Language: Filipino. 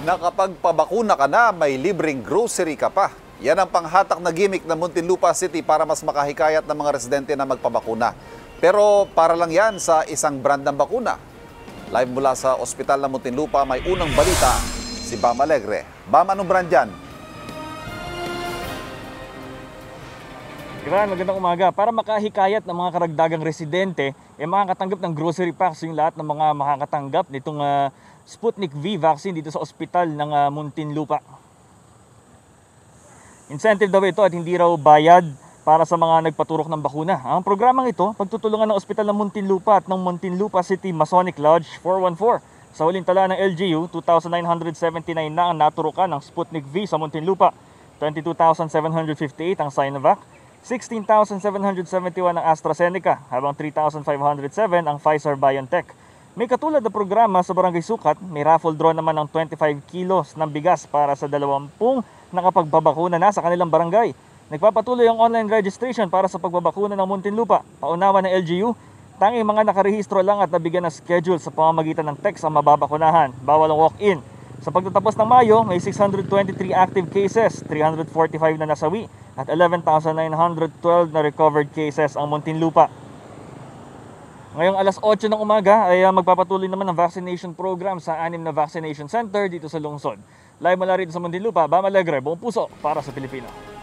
Nakapagpabakuna ka na, may libreng grocery ka pa. Yan ang panghatak na gimmick ng Muntinlupa City para mas makahikayat ng mga residente na magpabakuna. Pero para lang yan sa isang brand ng bakuna. Live mula sa ospital ng Muntinlupa, may unang balita si Bam Alegre. Bam, anong brand yan? Magandang umaga. Para makahikayat ng mga karagdagang residente, makakatanggap ng grocery packs yung lahat ng mga makakatanggap nitong Sputnik V vaccine dito sa ospital ng Muntinlupa. Incentive daw ito at hindi raw bayad para sa mga nagpaturok ng bakuna. Ang programang ito, pagtutulungan ng ospital ng Muntinlupa at ng Muntinlupa City Masonic Lodge 414. Sa huling tala ng LGU, 2,979 na ang naturukan ng Sputnik V sa Muntinlupa, 22,758 ang Sinovac, 16,771 ang AstraZeneca, habang 3,507 ang Pfizer-BioNTech. May katulad na programa sa Barangay Sukat, may raffle draw naman ng 25 kilos ng bigas para sa 20 nakapagbabakuna na sa kanilang barangay. Nagpapatuloy ang online registration para sa pagbabakuna ng Muntinlupa. Paunawa ng LGU, tanging mga nakarehistro lang at nabigyan ng schedule sa pamamagitan ng text ang mababakunahan. Bawal ang walk-in. Sa pagtatapos ng Mayo, may 623 active cases, 345 na nasawi at 11,912 na recovered cases ang Muntinlupa. Ngayong alas 8 ng umaga ay magpapatuloy naman ang vaccination program sa 6 na vaccination center dito sa lungsod. Live mula rito sa Muntinlupa, Bam Alegre, buong puso para sa Pilipino.